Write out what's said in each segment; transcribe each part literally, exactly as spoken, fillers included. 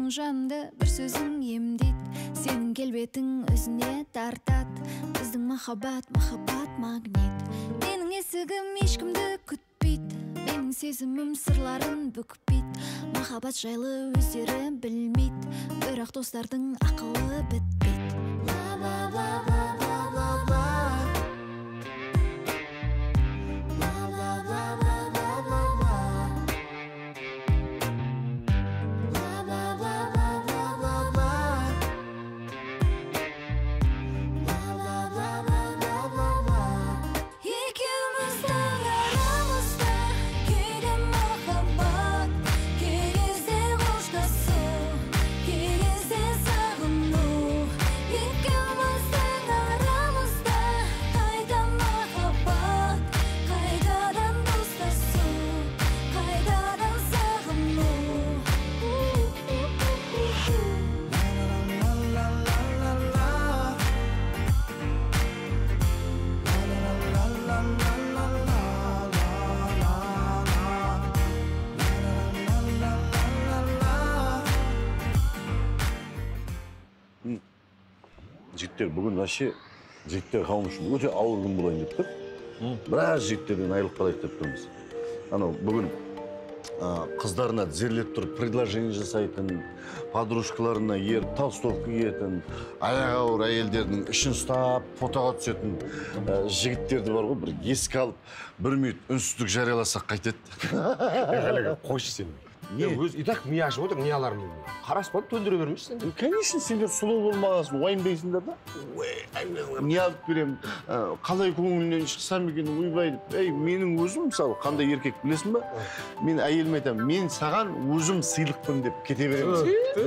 Менің жанымды бір сөзің емдейді, сенің келбетің өзіне тартат. Біздің махаббат, махаббат магнит. Менің есігім ешкімді күтпейді, менің сезімім сырларын бүкпейді. Махаббат жайлы өздері білмейді, бірақ достардың ақылы бітпейді. Жігіттер бүгін вообще жігіттер қауым үшін өте ауыр күн болайын деп тұр. Біраз жігіттерден айырылып қалайық деп тұрмыз. Анау бүгін қыздарына тізерлеп тұрып предложение жасайтын, подружкаларына еріп толстовка киетін, аяғы ауыр әйелдердің ішін ұстап фотоға түсетін жігіттерді бар ғой, бір еске алып, бір минут үнсіздік жарияласақ қайтеді. Қойшы сен. Өз и так мия ашып отыр, не аларым? Қараспан төндіре бермейсің. Конечно, сендер сұлу болмағасын, уайымдайсыңдар да. Не алып берем, қалай көңілінен шықсам екен, ойбай деп. Ей, менің өзім, мысалы, қандай еркек білесің ба? Мен әйеліме айтамын, мен саған өзім сыйлықпын деп кете береміз.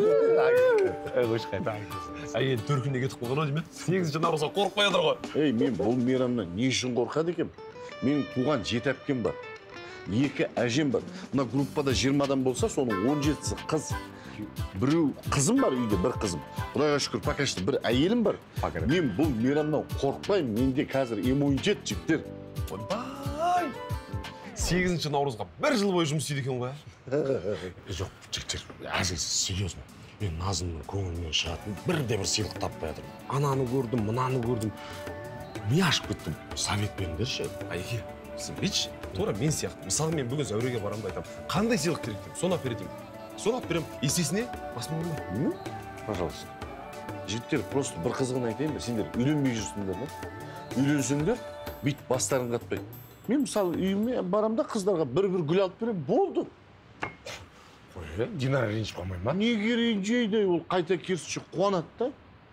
Қойшы қайта. Әйел төркінде кетіп қалған ой, сегізінші наурызға қорықпай отыр ғой. Ей, мен бұл мейрамнан не үшін қорқады екем? Менің туған жеті әпкем бар. Екі әжем бар. Мына группада жиырма адам болса, соның он жетісі қыз. Біреу қызым бар үйде, бір қызым. Құдайға шүкір, пока что бір әйелім бар. Мен бұл мейрамнан қорықпаймын. Менде қазір иммунитет жігіттер. Ойбай! сегізінші наурызға бір жыл бойы жұмыс істейді екен ғой. Жоқ, жігіттер, әзілсіз, серьезно. Мен Назымның көңілінен шығатын бірде-бір сыйлық таппай жатырмын. Ананы көрдім, мынаны көрдім. Мен ашып кеттім. Совет беріңдерші. Айке, сен бетші. Тура мен сияқты. Мысалы, мен бүгін Зәуреге барамын да айтамын. Қандай сыйлық керек деймін? Соны алып беретін. Соны алып беремін. Есесіне басым болмай. Пожалуйста. Жігіттер, просто бір қызығын айтайын ба? Сендер үйленбей жүрсіңдер ме? Үйленсеңдер, бүйтіп бастарын қатпай. Мен мысалы үйіме барамда қыздарға бір-бір гүл алып беремін, болды. Қой, Динара ренжіп қалмай ма? Неге ренжиді? Ол қайта керісінше қуанады да.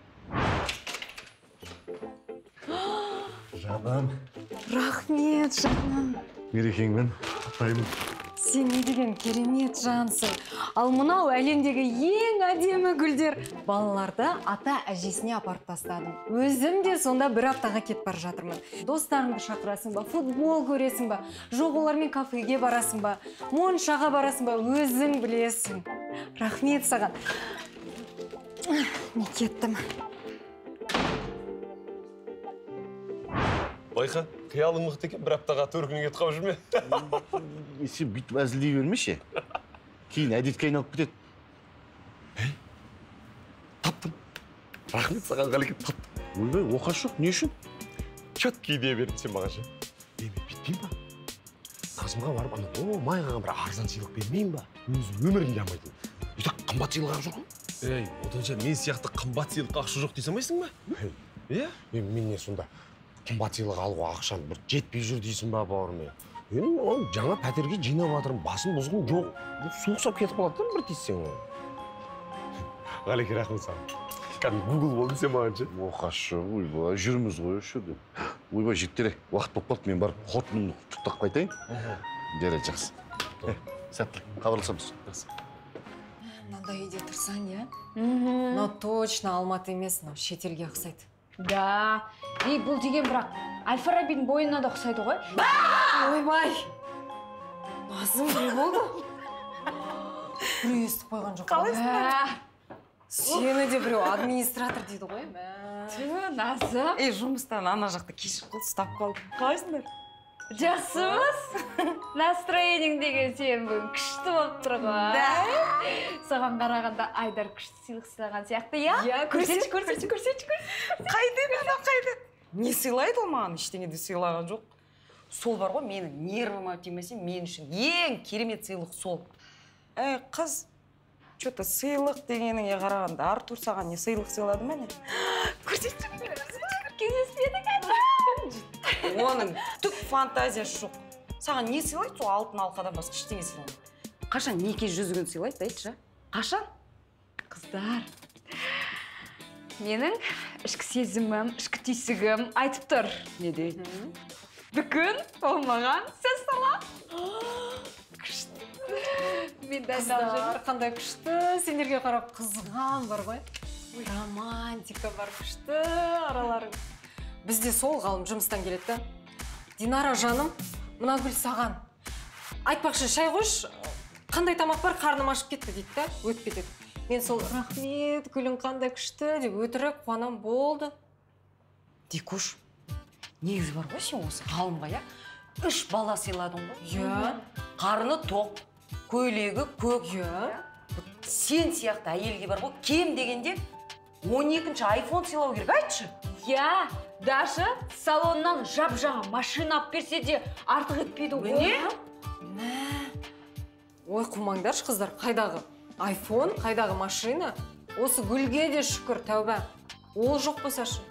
Жаным. Рахмет, жаным. Мерекеңмен атаймын. Сен не деген керемет жансың. Ал мынау әлемдегі ең әдемі гүлдер. Балаларды ата әжесіне апарып тастадым. Өзім де сонда бір аптаға кетіп бара жатырмын. Достарыңды шақырасың ба, футбол көресің ба, жоқ олармен кафеге барасың ба, моншаға барасың ба, өзің білесің. Рахмет саған. Мен кеттім. Байқа, қиялың мықты екен, бір аптаға төркіне кетіп қалып жүрме. Сен бүйтіп әзілдей бермеші. Кейін әдетке айналып кетеді. Ей, таптым. Рахмет саған ғалекет таптым. Ойбай, оқас жоқ, не үшін? Четкий идея бердің сен маған ше. Ей, мен бүйтпеймін ба? Назымға барып, ана, о, майғаға бір арзан сыйлық бермеймін ба? Өзі өмірінде алмайтын. Өйтек қымбат сыйлық алып жүргім. Ей, оданша мен сияқты қымбат сыйлыққа ақша жоқ дейсің байсың ба? Е? Мен не сонда? Қымбат сыйлық алуға ақшам бір жетпей жүр дейсің ба, бауырым? Мен ол жаңа пәтерге жинап жатырмын, басым бұзғым жоқ. Суықсап кетіп қалады бір тиіссең ғой. Ғалеке, рахмет саған. Кәдімгі Google болдың сен маған ше. Оқас жоқ, ойбай, жүрміз ғой осы жерде. Ойбай, жігіттер, уақыт болып қалды, мен барып қотынымды құттықтап қайтайын. Жарайды, жақсы. Сәттілік, хабарласамыз. Мынандай үйде тұрсаң, иә? Но точно Алматы емес, но шетелге ұқсайды. Да, ей, бұл деген бірақ Әл-Фарабидің бойына да ұқсайды ғой. Ойбай! Назым, не болды? Біреу естіп қойған жоқ. Қалайсыңдар? Сені де біреу администратор дейді ғой. Тү, Назым. Ей, жұмыстан ана жақта кешіп қылды, ұстап қалды. Қалайсыңдар? Жақсымыз? Настроениң деген сен бүгін күшті болып тұр ғой. Саған қарағанда Айдар күшті сыйлық сыйлаған сияқты, я? Я, Көрсетші, көрсетші, көрсетші, Қайден ана қайден? Не сыйлайды ол маған? Ештеңе де сыйлаған жоқ. Сол бар ғой, менің нервыма тимесе, мен үшін ең керемет сыйлық сол. Әй, қыз, что-то сыйлық дегеніңе қарағанда Артур саған не сыйлық сыйлады ма не? көрсетші, кездеспедік әді. Оның түк фантазиясы жоқ. Саған не сыйлайды, сол алтын алқадан басқа ештеңе сыйламайды. Қашан неке жүзігін сыйлайды, айтшы? Қашан? Қыздар, менің ішкі сезімім, ішкі түйсігім айтып тұр. Не дейді? Бүгін ол маған сөз сала. Күшті. Мен дайындалып жүрмін. Қандай күшті, сендерге қарап қызған бар ғой. Романтика бар күшті араларың. Бізде сол ғалым жұмыстан келеді. Динара жаным, мына гүл саған. Айтпақшы, шай қойш, қандай тамақ бар, қарным ашып кетті дейді да, өтіп кетеді. Мен сол рахмет, гүлің қандай күшті деп өтірік қуанам болды. Дикуш, негізі бар ғой сен осы ғалымға, я? Үш бала сыйладың ғой? Я. Қарны тоқ, көйлегі көк. Я. Сен сияқты әйелге бар ғой, кем дегенде он екінші айфон сыйлау керек, айтшы. Я, даже салоннан жап-жаңа машина алып берсе де артық етпейді ғой. Міне? Ой, қумаңдаршы қыздар, қайдағы айфон, қайдағы машина? Осы гүлге де шүкір, тәуба. Ол жоқ болсашы.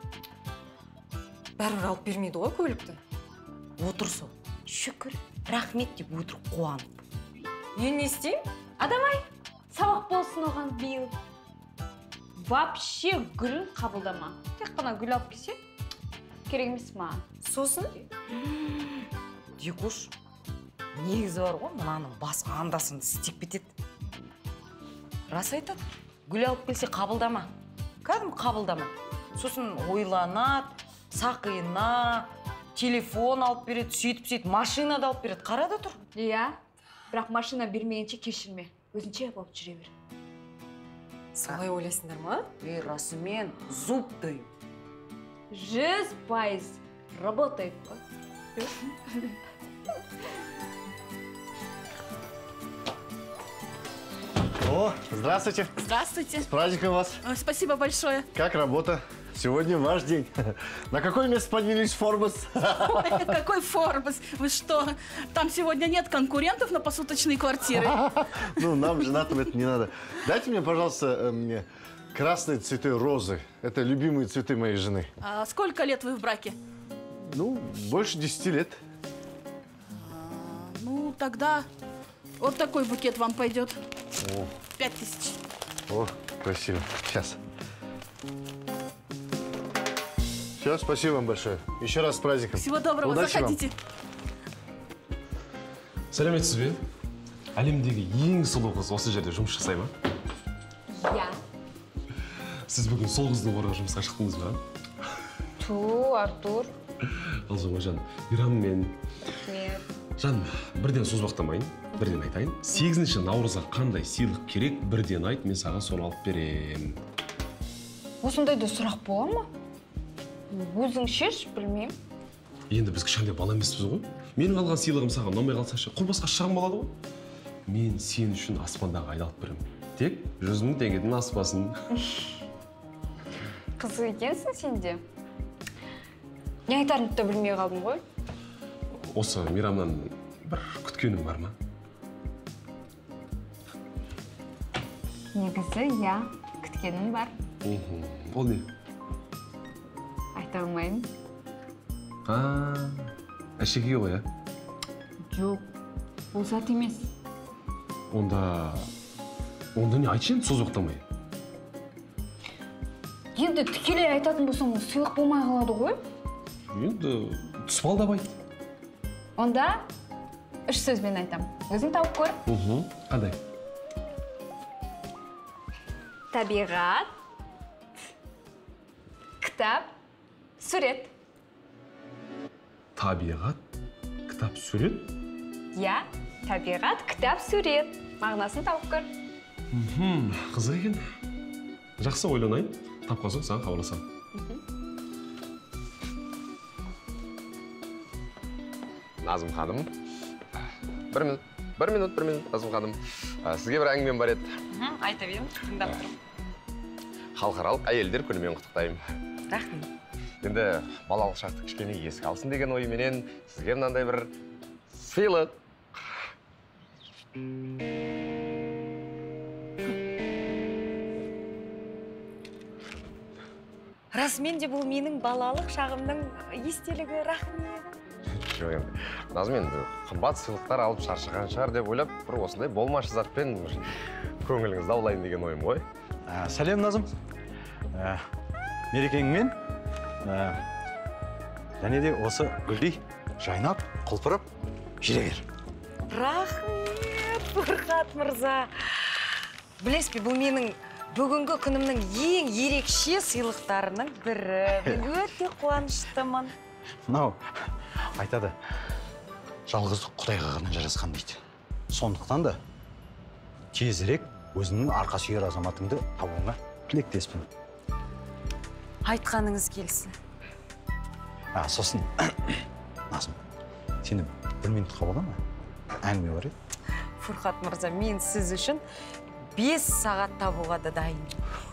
Бәрібір алып бермейді ғой көлікті. Отырсы, шүкір, рахмет деп өтір қуанып. Мен не істеймін? Адамай, сабақ болсын оған биыл. Вообще гүлін қабылдама. Тек қана гүл алып келсе, керек емес маған. Сосын? Дикуш, негізі бар ғой, мынаның басқа андасынды істеп кетеді. Рас айтады, гүл алып келсе қабылдама. Кәдім қабылдама. Сосын ойланады, сақина, телефон алып береді, сөйтіп-сөйтіп, машина да алып береді. Қарада тұр. Иә, бірақ машина бермегенше кешірме. Өзінше болып жүре бер. Солай ойлайсыңдар ма? Ей, расымен, зуб дайым. Жүз пайыз работает ғой. О, здравствуйте. Здравствуйте. С праздником вас. Ой, спасибо большое. Как работа? Сегодня ваш день. На какое место поднялись в Forbes? Ой, какой Forbes? Вы что? Там сегодня нет конкурентов на посуточные квартиры. Ну, нам, женатым, это не надо. Дайте мне, пожалуйста, мне красные цветы розы. Это любимые цветы моей жены. А сколько лет вы в браке? Ну, больше десяти лет. Ну, тогда вот такой букет вам пойдет. О. Пять тысяч. О, красиво. Сейчас. Все, спасибо вам большое. Еще раз с праздником. Всего доброго, удачи заходите. Сәлеметсіз бе? Әлемдегі ең сұлу қыз осы жерде жұмыс жасай ма? Я. Сіз бүгін сол қыздың орнына жұмысқа шықтыңыз ба? Ту, Артур. Қалжыңға жан, Ирам мен... Нет. Жаным, бірден созбақтамайын, бірден айтайын. сегізінші наурызға қандай сыйлық керек, бірден айт, мен саған соны алып берем. Осындайда сұрақ бола ма? Өзің шеш, білмеймін. Енді біз кішкентай бала емеспіз ғой. Менің алған сыйлығым саған ұнамай қалсашы, құрбасқа шағым болады ғой. Мен сен үшін аспандағы айды алып беремін. Тек жүз мың теңгеден аспасын. Қызық екенсің сен де. Не айтарымды да білмей қалдым ғой. Осы Мейрамнан бір күткенің бар ма? Негізі, я, күткенім бар. Ол не? Айта алмаймын. А, әшекей ғой, ә? Жоқ, ол зат емес. Онда... Онда не айтшы енді сөз оқтамай? Енді тікелей айтатын болсаң, сыйлық болмай қалады ғой? Енді тұспалдап айт. Онда үш сөзбен айтам. Өзің тауып көр. Қандай? Табиғат, кітап, сурет. Табиғат, кітап, сурет? Я, табиғат, кітап, сурет. Мағынасын тауып көр. Қызық екен. Жақсы ойланайын. Тапқан соң саған хабарласамын. Назым ханым. Бір минут, бір минут, бір минут, Назым ханым. Сізге бір әңгімем бар еді. Айта берем, тыңдап тұрмын. Халықаралық әйелдер күнімен құттықтаймын. Рахмет. Енді балалық шақты кішкене еске алсын деген ойменен сізге мынандай бір сыйлық. Расымен де бұл менің балалық шағымның естелігі. Рахмет. Жоқ енді. Назым енді қымбат сыйлықтар алып шаршаған шығар деп ойлап, бір осындай болмашы затпен көңіліңізді аулайын деген ойым ғой. Сәлем, Назым. Мерекеңмен және де осы гүлдей жайнап, құлпырып жүре бер. Рахмет, Фұрқат мырза. Білесіз бе, бұл менің бүгінгі күнімнің ең ерекше сыйлықтарының бірі. Мен өте қуаныштымын. Мынау айтады, жалғыздық Құдайға ғана жарасқан дейді. Сондықтан да тезірек өзіңнің арқа сүйер азаматыңды табуыңа тілектеспін. Айтқаныңыз келсін. Сосын, Назым, сені бір минутқа бола ма? Әңгіме бар еді. Фұрқат мырза, мен сіз үшін бес сағат табуға да дайын.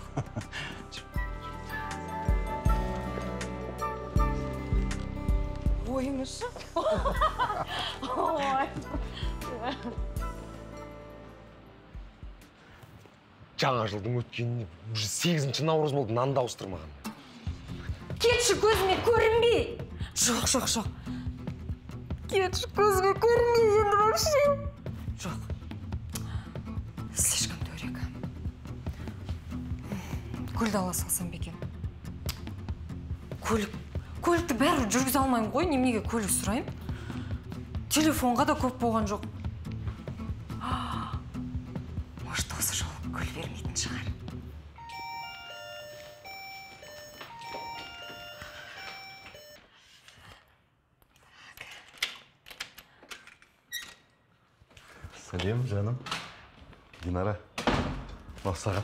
Ойыңызшы? Жаңа жылдың өткеніне уже сегізінші наурыз болды, нанды ауыстырмаған. Кетші көзіме көрінбей. Жоқ, жоқ, жоқ. Кетші көзіме көрінбей енді вообще. Жоқ. Слишком дөрек. Көлді ала салсам бекен. Көлік. Көлікті бәрі жүргізе алмайым ғой, немеге көлік сұрайым. Телефонға да көп болған жоқ. Может, осы жол көл бермейтін шығар. Сәлем, жаным. Динара, мақсаған.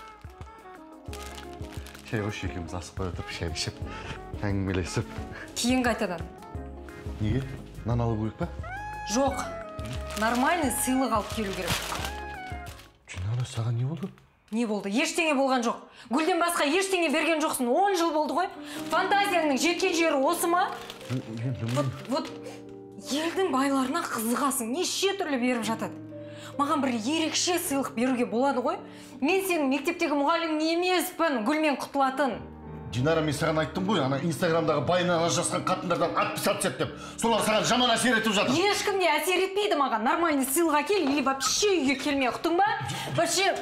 Шай қойшы екеуміз асықпай отырып, шай ішіп, әңгімелесіп. Кейін қайтадан. Неге? Нан алу керек па? Жоқ. Нормальный сыйлық алып келу керек. Динара, саған не болды? Не болды? Ештеңе болған жоқ. Гүлден басқа ештеңе берген жоқсың. он жыл болды ғой. Фантазияңның жеткен жері осы ма? Вот елдің байларына қызығасың. Неше түрлі беріп жатады. Маған бір ерекше сыйлық беруге болады ғой. Мен сенің мектептегі мұғалім емеспін, гүлмен құтылатын. Динара, мен саған айттым ғой, ана инстаграмдағы байына жазған қатындардан отписаться деп. Солар саған жаман әсер етіп жатыр. Ешкім де әсер етпейді маған. Нормальный сыйлық әкел, или вообще үйге келмей, ұқтың ба? Вообще.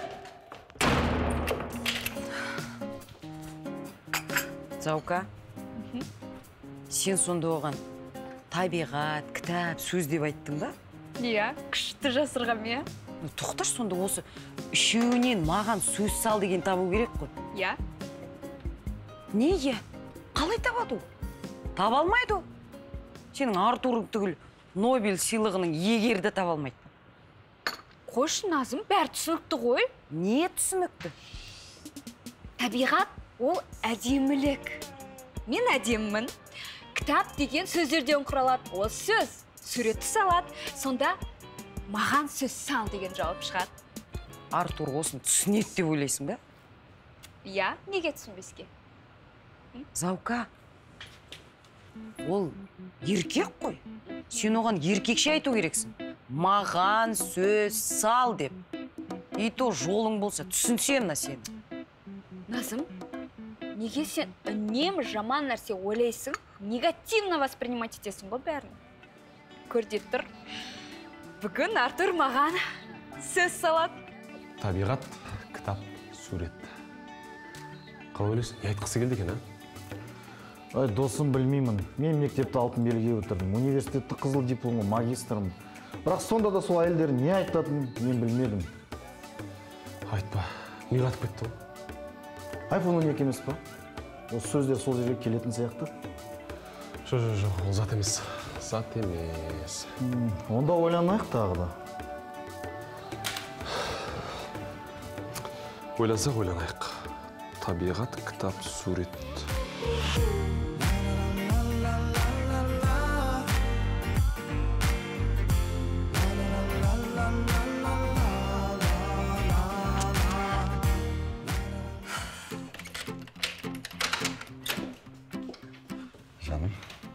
Заука, сен сонда оған табиғат, кітап, сөз деп айттың ба? Иә, күшті жасырғам, иә. Тоқташ, сонда осы үшеуінен маған сөз сал деген табу керек қой. Иә. Неге? Қалай табады ол? Таба алмайды ол. Сенің Артур түгіл Нобель сыйлығының егерді таба алмайды. Қойшы, Назым, бәрі түсінікті ғой. Не түсінікті? Табиғат ол әдемілік. Мен әдеммін. Кітап деген сөздерден құралады. Ол сөз, суретті салады. Сонда маған сөз сал деген жауап шығады. Артур осын түсінеді деп ойлайсың ба? Иә, неге түсінбеске? Заука, ол еркек қой. Сен оған еркекше айту керексің. Маған сөз сал деп. И то жолың болса, түсінсем на сен. Назым, неге сен үнемі жаман нәрсе ойлайсың, негативно воспринимать етесің ғой бәрін? Көрдеп тұр. Бүгін Артур маған сөз салады. Табиғат, кітап, сурет. Қалай ойлайсың? Не айтқысы келді екен, а? Ай, досым, білмеймін. Мен мектепті алтын белгіге өтірдім. Университетті қызыл дипломы, магистрым. Бірақ сонда да сол әйелдер не айтатынын мен білмедім. Айтпа, не қатып кетті ол? Айфон он екі емес па? Осы сөздер сол жерге келетін сияқты. Жоқ, жоқ, жоқ, ол зат емес. Зат емес. Онда ойланайық тағы да. Ойлансақ ойланайық. Табиғат, кітап, сурет. Жаным.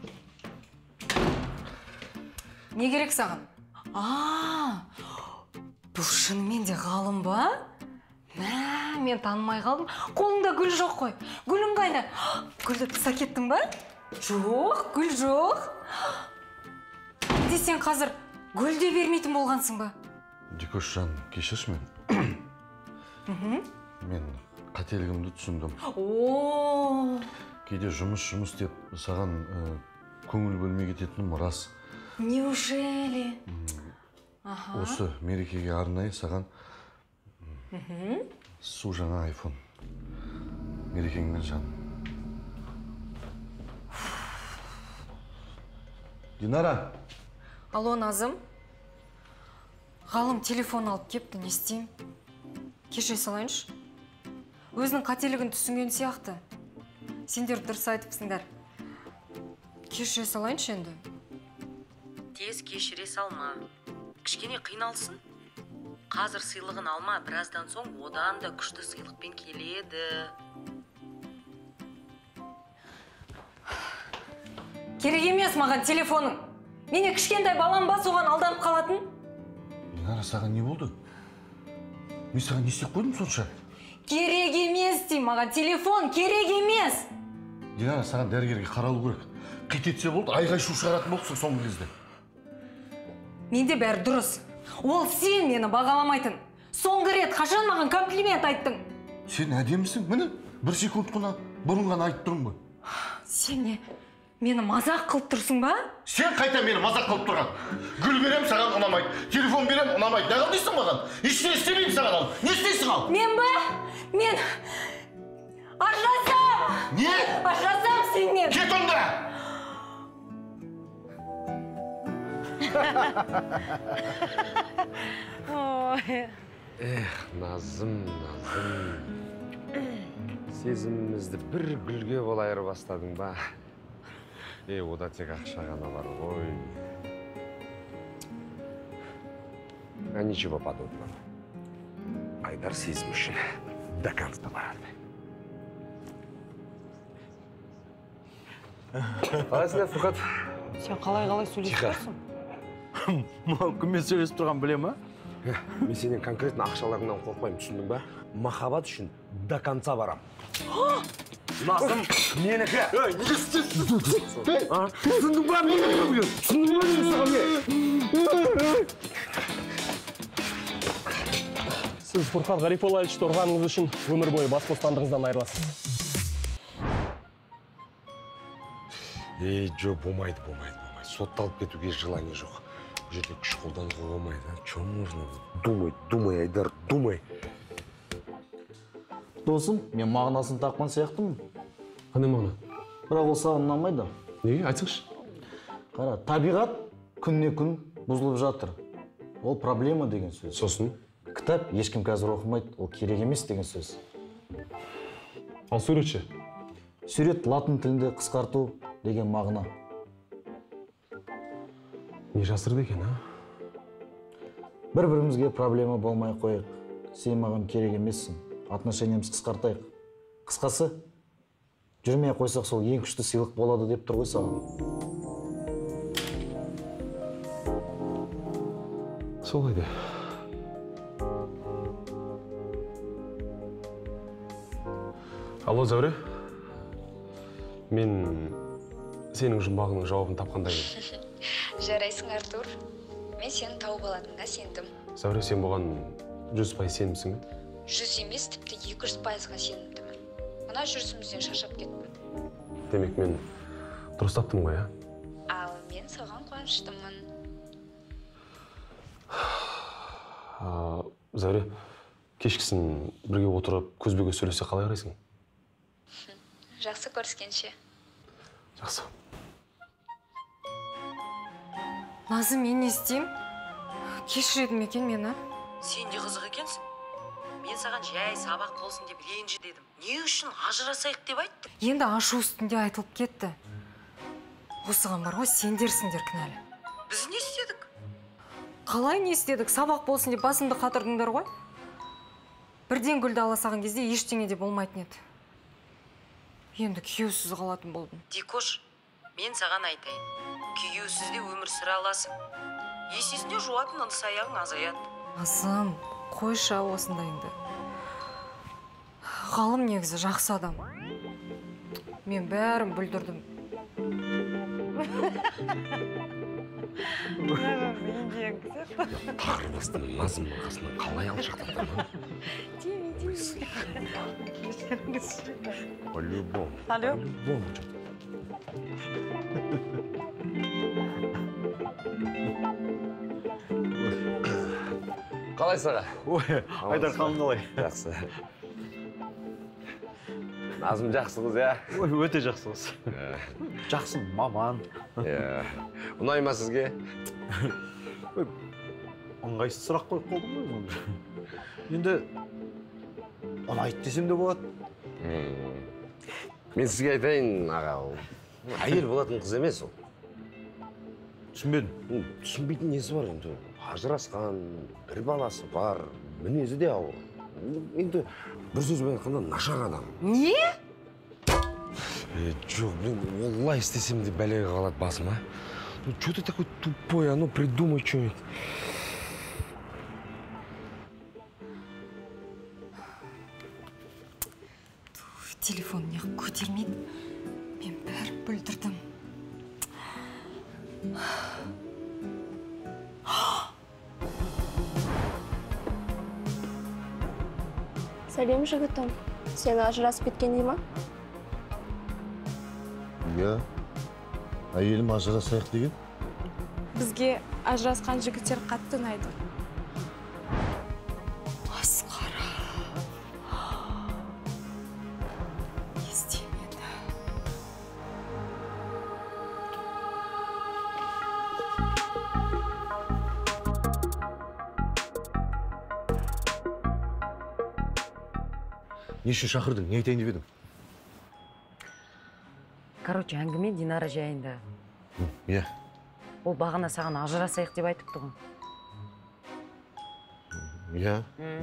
Не керек саған? А, бұл шынымен де ғалым ба? Мә, мен танымай қалдым. Қолыңда гүл жоқ қой. Гүлің қайда? Гүлді тыса кеттің ба? Жоқ, гүл жоқ. Де сен қазір гүл де бермейтін болғансың ба? Дикош жан, кешірші мен. Мен қателігімді түсіндім. О. Кейде жұмыс-жұмыс деп саған көңіл бөлмей кететінім рас. Неужели? Осы мерекеге арнайы саған су жаңа айфон. Мерекеңмен жан. Динара. Алло, Назым. Ғалым телефон алып кепті, не істеймін? Кешіре салайыншы. Өзінің қателігін түсінген сияқты. Сендер дұрыс айтыпсыңдар. Кешіре салайыншы енді. Тез кешіре салма. Кішкене қиналсын. Қазір сыйлығын алма, біраздан соң одан да күшті сыйлықпен келеді. Керек емес маған телефоның. Мене кішкентай балам ба соған алданып қалатын? Динара, саған не болды? Мен саған не істеп қойдым сонша? Керек емес дей маған телефон, керек емес. Динара, саған дәрігерге қаралу керек. Қитетсе болды, айғай шу шығаратын болыпсың соңғы кезде. Менде бәрі дұрыс. Ол сен мені бағаламайтын. Соңғы рет қашан маған комплимент айттың? Сен әдемісің, міне, бір секунд қана бұрын ғана айтып тұрмын ғой. Сен не, мені мазақ қылып тұрсың ба? Сен қайта мені мазақ қылып тұрған. Гүл берем, саған ұнамайды. Телефон берем, ұнамайды. Не қылдайсың маған? Ештеңе істемеймін саған ал. Не істейсің ал? Мен ба? Мен ажырасам! Не? Ажырасам сенен. Кет онда! Эх, Назым, Назым. Сезімімізді бір гүлге бол айырып бастадың ба? Е, ода тек ақша ғана бар ғой. А ничего подобного. Айдар сезім үшін до конца барады. Қалайсың, Фұрқат? Сен қалай-қалай сөйлесіп тұрсың? Кіммен сөйлесіп тұрған білем, а? Мен сенен конкретно ақшаларыңнан қорқпаймын, түсіндің ба? Махаббат үшін до конца барам. Назым, менікі! Не істейсің? Түсіндің ба, менікі? Түсіндің ба, менікі саған? Сіз Фұрқат Ғарифоллаевичті ұрғаныңыз үшін өмір бойы бас бостандығыңыздан айырыласыз. Ей, жо, болмайды, болмайды, болмайды. Сотталып кетуге желание жоқ. Бұл жерде күш қолдануға болмайды. Че нужно? Думай, думай, Айдар, думай. Досым, мен мағынасын таққан сияқтымын. Қандай мағына? Бірақ ол саған ұнамайды. Неге? Айтсаңшы. Қара, табиғат күнне күн бұзылып жатыр. Ол проблема деген сөз. Сосын? Кітап ешкім қазір оқымайды, ол керек емес деген сөз. Ал суретші? Сурет латын тілінде қысқарту деген мағына. Не жасырды екен, а? Бір-бірімізге проблема болмай қойық. Сен маған керек емессің. Отношениямыз қысқартайық. Қысқасы, жүрмей қойсақ сол ең күшті сыйлық болады деп тұр ғой саған. Солай де. Алло, Зәуре. Мен сенің жұмбағының жауабын тапқандаймын. Жарайсың, Артур. Мен сені тауып алатынға сендім. Зәуре, сен бұған жүз пайыз сенімсің бе? Жүз емес, тіпті екі жүз пайызға сенімдімін. Мына жүрісімізден шаршап кеттім. Демек, мен дұрыс таптым ғой, а? Ал мен соған қуаныштымын. Зәуре, кешкісін бірге отырып көзбе-көз сөйлесе қалай қарайсың? Жақсы көріскенше. Жақсы. Назым, мен не істеймін? Кешіреді ме екен мені? Сен де қызық екенсің. Мен саған жай сабақ болсын деп ренжі дедім. Не үшін ажырасайық деп айттым? Енді ашу үстінде айтылып кетті. Осыған бар ғой, сендерсіңдер кінәлі. Біз не істедік? Қалай не істедік? Сабақ болсын деп басымды қатырдыңдар ғой? Бірден гүлді ала саған кезде ештеңе де болмайтын еді. Енді күйеусіз қалатын болдым. Дикош, Мен саған айтайын. Күйеусіз де өмір сүре аласың. Есесіне жуатын ыдыс аяғың азаяды. Азым, қойша осындайыңды. Ғалым негізі жақсы адам. Мен бәрін бүлдірдім. Тағырбастың Назым ағасынан қалай алшақтады ма? По-любому. По-любому. Қалай саға? Ой, Айдар қалың қалай? Жақсы. Назым жақсы қыз, я? Ой, өте жақсы қыз. Жақсы маман. Ұнай ма сізге? Ыңғайсыз сұрақ қойып қалдым ғой. Енді ұнайды десем де болады. Мен сізге айтайын, аға, әйел болатын қыз емес ол. Түсінбедім. Түсінбейтін несі бар енді. Ажырасқан, бір баласы бар, мінезі де ауыр. Енді бір сөзбен айтқанда нашар адам. Не? Жоқ, блин, олай істесем де бәлеге қалады басыма. Ну, что ты такой тупой, а ну придумай что-нибудь. Телефон неғып көтермейді. Мен бәрін бүлдірдім. Сәлем, жігітім. Сені ажырасып кеткен дей ма? Иә. Әйелім ажырасайық деген? Бізге ажырасқан жігіттер қатты ұнайды. Масқара. Естемеді. Не үшін шақырдың? Не айтайын деп едім? Короче, әңгіме Динара жайында. Иә. Ол бағана саған ажырасайық деп айтыпты ғой. Иә.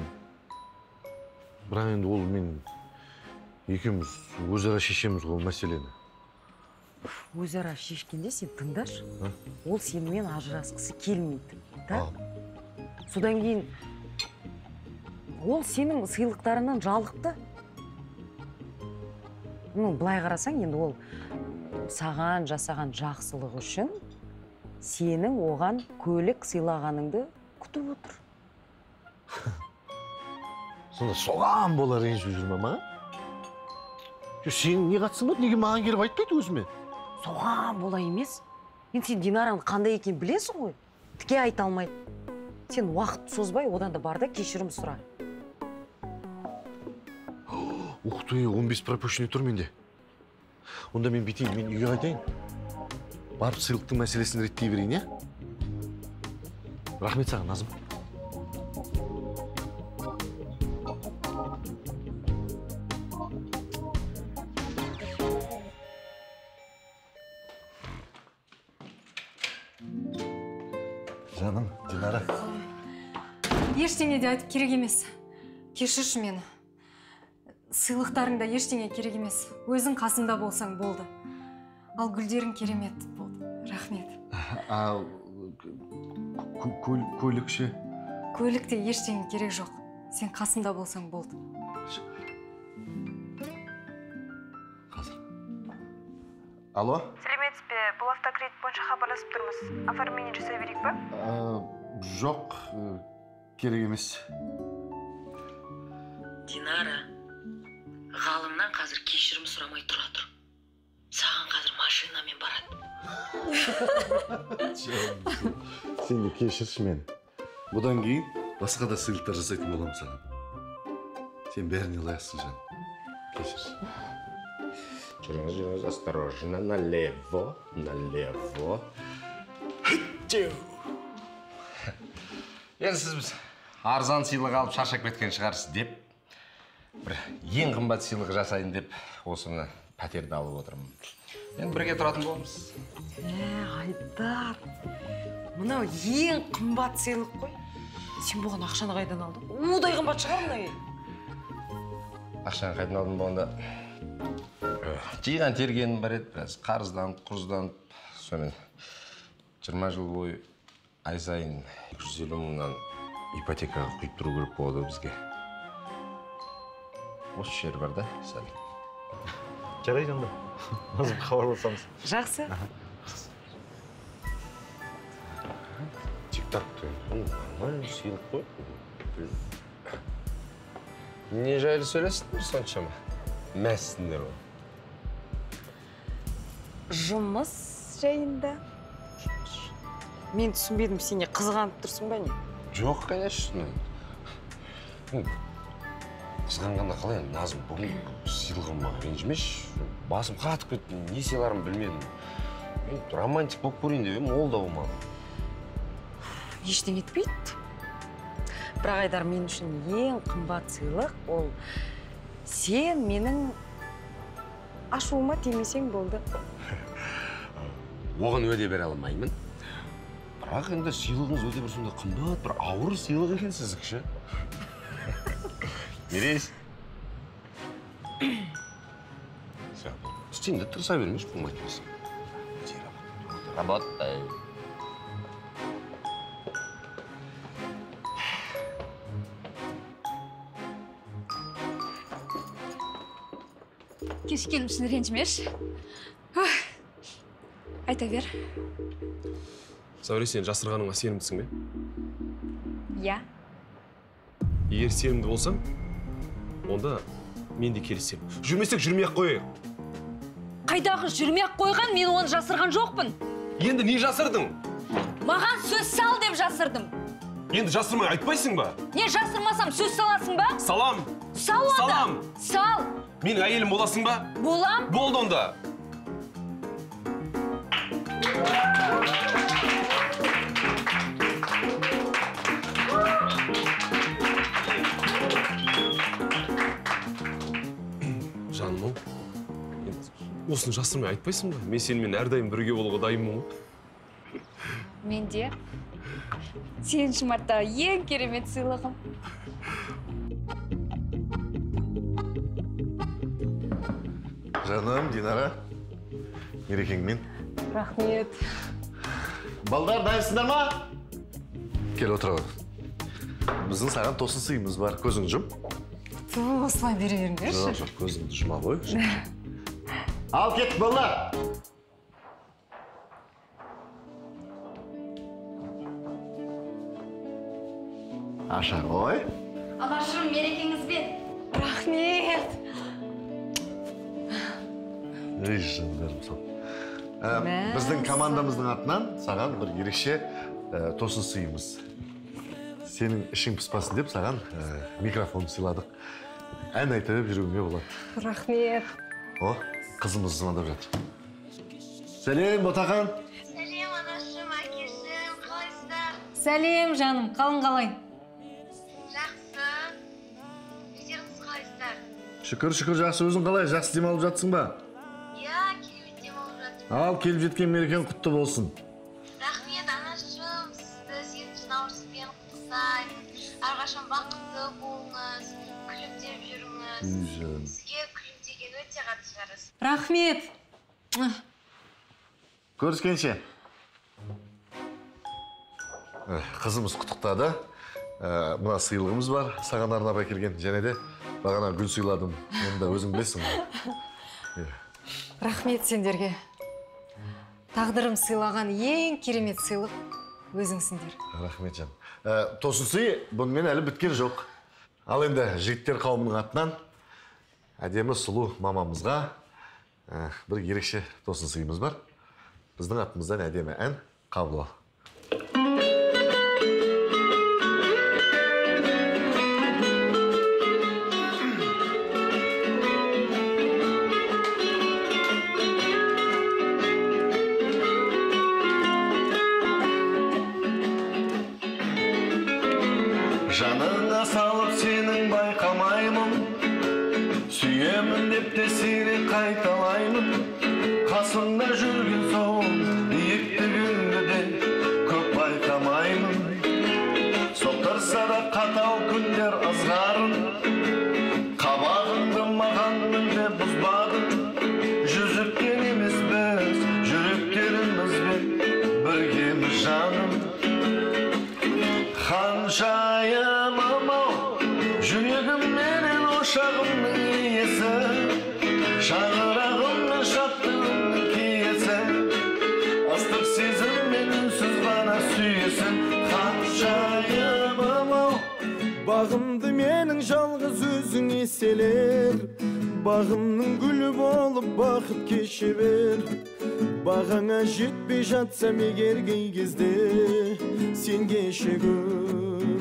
Бірақ енді ол мен екеуміз өзара шешеміз ғой мәселені. Өзара шешкенде сен тыңдаш. Ол сенімен ажырасқысы келмейді. Содан кейін ол сенің сыйлықтарынан жалықты. Ну, былай қарасаң, енді ол саған жасаған жақсылығы үшін сенің оған көлік сыйлағаныңды күтіп отыр. Сонда соған болар ренжіп жүрме ма? Сен не қатысың ба? Неге маған келіп айтпайды өзіме? Соған бола емес. Енді сен Динараның қандай екенін білесің ғой. Тіке айта алмайды. Сен уақыт созбай, одан да бар да кешірім сұра. Ух ты, он бес пропущенный тұр менде. Онда мен бетейін, мен үйге қайтайын. Барып сыйлықтың мәселесін реттей берейін, е? Рахмет саған, Назым. Жаным, Динара. Ештеңе де айтып керек емес. Кешірші мені. Сыйлықтарыңда ештеңе керек емес. Өзің қасымда болсаң болды. Ал гүлдерің керемет болды. Рахмет. А көлік ше? Көлікте ештеңе керек жоқ. Сен қасымда болсаң болды. Қазір. Алло? Сәлеметсіз бе? Бұл автокредит бойынша хабарласып тұрмыз. Оформление жасай берейік па? Жоқ, керек емес. Динара, ғалымнан қазір кешірім сұрамай тұра тұр. Саған қазір машинамен барады. Сен де кешірші мен. Бұдан кейін басқа да сыйлықтар жасайтын боламын саған. Сен бәріне лайықсың, жан. Кешірші. Жүріңіз, жүріңіз, осторожно, налево, налево. Енді сіз біз арзан сыйлық алып шаршап кеткен шығарсыз деп, бір ең қымбат сыйлық жасайын деп, осыны пәтерді алып отырмын. Енді бірге тұратын боламыз. Ә, Айдар, мынау ең қымбат сыйлық қой. Сен бұған ақшаны қайдан алдың? Удай қымбат шығар мұнай. Ақшаны қайдан алдым болғанда Жиған тергенім бар еді, біраз қарызданып, құрызданып, сонымен жиырма жыл бойы ай сайын екі жүз елу мыңнан ипотекаға құйып тұру керек болды бізге. Осы жер бар да, сәл. Жарайды онда. Азыр хабарласамыз. Жақсы. Тик-так бұл нормальный сыйлық қой. Не жайлы сөйлесіңдер соншама? Мәсіңдер ол. Жұмыс жайында. Мен түсінбедім, сене қызғанып тұрсың ба не? Жоқ, конечно. Қызғанғанда қалай, Назым, бүгін сыйлығыма ренжімеш. Басым қатып кетті, не сыйларым білмедім. Мен романтик болып көрейін деп едім, ол да болмады. Ештеңе етпейді. Бірақ Айдар, мен үшін ең қымбат сыйлық ол сен менің ашуыма тимесең болды. Оған өде бере алмаймын. Бірақ енді сыйлығыңыз өте бір сонда қымбат, бір ауыр сыйлық екен сіздікші. Мерейс. Сен де тұрса бермеш, болмайтынсың. Работай. Кешіккенім үшін ренжімеш. Айта бер. Сәуре, сен жасырғаныңа сенімдісің бе? Иә. Егер сенімді болсаң, онда мен де келісемін. Жүрмесек жүрмей-ақ қояйық. Қайдағы жүрмей-ақ қойған, мен оны жасырған жоқпын. Енді не жасырдың? Маған сөз сал деп жасырдым. Енді жасырмай айтпайсың ба? Не жасырмасам сөз саласың ба? Салам. Сал онда. Салам. Сал. Менің әйелім боласың ба? Болам. Болды онда. Жаным, осыны жасырмай айтпайсың ба? Мен сенімен әрдайым бірге болуға дайынмын ғой. Мен де сен шымарттағы ең керемет сыйлығым. Жаным, Динара, мерекеңмен. Рахмет. Балдар, дайынсыңдар ма? Кел отыра. Біздің саған тосын сыйымыз бар. Көзің жұм. Ту, осылай бере беріңдерші. Жоқ, жоқ, көзіңді жұма ғой. Ал кет, балдар. Аша ғой. Анашым, мерекеңізбен. Рахмет. Ей, жандарым сол. Біздің командамыздың атынан саған бір ерекше тосын сыйымыз. Сенің ішің пыспасын деп саған микрофон сыйладық. Ән айтып жүруіңе болады. Рахмет. О, қызымыз звондап жатыр. Сәлем, Ботақан. Сәлем, анашым, әкешім, қалайсыздар? Сәлем, жаным, қалың қалай? Жақсы. Өздеріңіз қалайсыздар? Шүкір, шүкір, жақсы. Өзің қалай? Жақсы демалып жатсың ба? Иә, келіп демалып жатырмын. Ал, келіп жеткен мерекең құтты болсын. Рахмет, анашым, сізді сегізінші наурызбен құттықтаймын. Әрқашан бақытты болыңыз, күлімдеп жүріңіз. Сізге күлімдеген өте қатты жарасты. Рахмет. Көріскенше. Қызымыз құттықтады. Мына сыйлығымыз бар, саған арнап әкелген. Және де бағана гүл сыйладым. Оны да өзің білесің. Рахмет сендерге. Тағдырым сыйлаған ең керемет сыйлық өзіңсіңдер. Рахмет жан. Тосын сый бұнымен әлі біткен жоқ. Ал енді жігіттер қауымының атынан әдемі сұлу мамамызға бір ерекше тосын сыйымыз бар. Біздің атымыздан әдемі ән қабыл ал. Жаныңа салып сенің байқамаймын, сүйемін деп те сирек қайталаймын. Қасымда жүрген соң биіктігіңді де көп байқамаймын. Соқтырса да қатал күндер ызғарын, қабағыңды маған мүлде бұзбадың. Бағымды менің жалғыз өзің еселер, бағымның гүлі болып бақыт кеше бер. Бағаңа жетпей жатсам егер кей кезде сен кеше көр.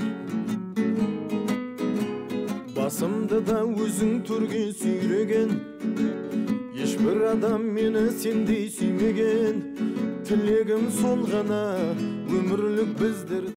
Басымды да өзің төрге сүйреген, ешбір адам мені сендей сүймеген. Тілегім сол ғана өмірлік біздер